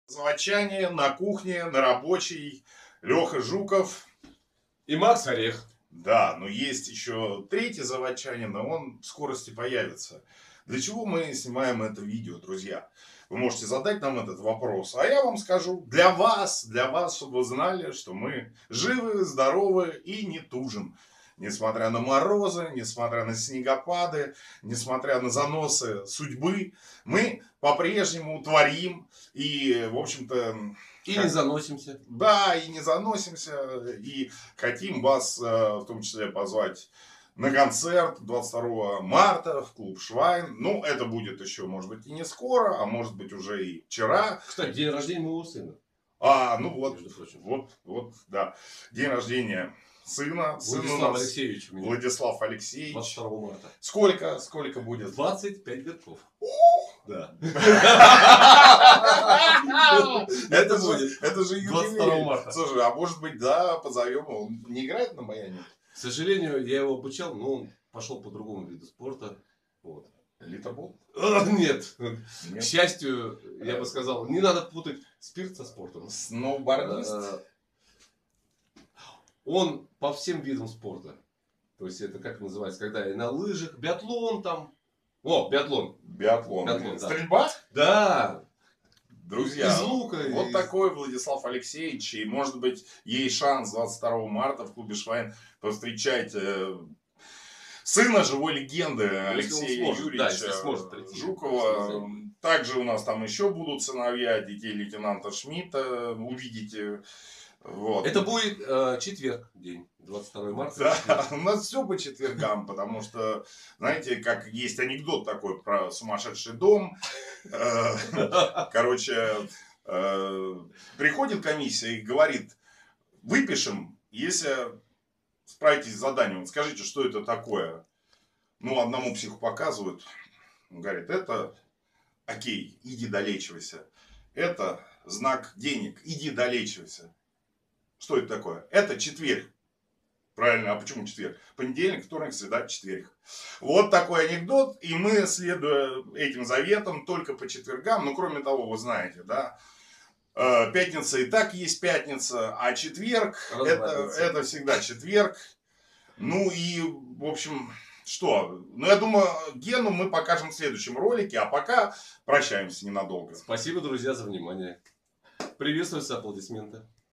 Заводчане на кухне, на рабочей. Леха Жуков. И Макс Орех. Да, но есть еще третий заводчанин, но он в скорости появится. Для чего мы снимаем это видео, друзья? Вы можете задать нам этот вопрос, а я вам скажу, для вас, чтобы вы знали, что мы живы, здоровы и не тужим. Несмотря на морозы, несмотря на снегопады, несмотря на заносы судьбы, мы по-прежнему творим и, в общем-то... И не заносимся. Да, и не заносимся, и хотим вас в том числе позвать на концерт 22 марта в клуб Швайн. Ну, это будет еще, может быть, и не скоро, а может быть, уже и вчера. Кстати, день рождения моего сына. Ну вот, да. День рождения сына. Владислав Алексеевич. Владислав Алексеевич. 22 марта. Сколько будет? 25 годков. Да. Это же юбилей. 22 марта. Слушай, а может быть, да, позовем его. Он не играет на баяне? К сожалению, я его обучал, но он пошел по другому виду спорта. Вот. Литобол? Нет. К счастью, я бы сказал, не надо путать спирт со спортом. Сноубордист? Он по всем видам спорта. То есть это как называется, когда и на лыжах, биатлон там. Биатлон. Биатлон, да. Стрельба? Да. Друзья, из лука, вот такой Владислав Алексеевич. И может быть есть шанс 22 марта в клубе Швайн повстречать сына живой легенды Алексея Юрьевича Жукова. Также у нас там еще будут сыновья детей лейтенанта Шмидта. Увидите. Вот. Это будет четверг, день, 22 марта. Да, у нас все по четвергам, потому что, знаете, как есть анекдот такой про сумасшедший дом. Короче, приходит комиссия и говорит, выпишем, если справитесь с заданием, скажите, что это такое. Ну, одному психу показывают, он говорит, это окей, иди долечивайся. Это знак денег, иди долечивайся. Что это такое? Это четверг. Правильно, а почему четверг? Понедельник, вторник, среда, четверг. Вот такой анекдот. И мы, следуя этим заветам, только по четвергам. Ну, кроме того, вы знаете, да, пятница и так есть пятница, а четверг это всегда четверг. Ну и, в общем, что? Ну, я думаю, Гену мы покажем в следующем ролике, а пока прощаемся ненадолго. Спасибо, друзья, за внимание. Приветствуются аплодисменты.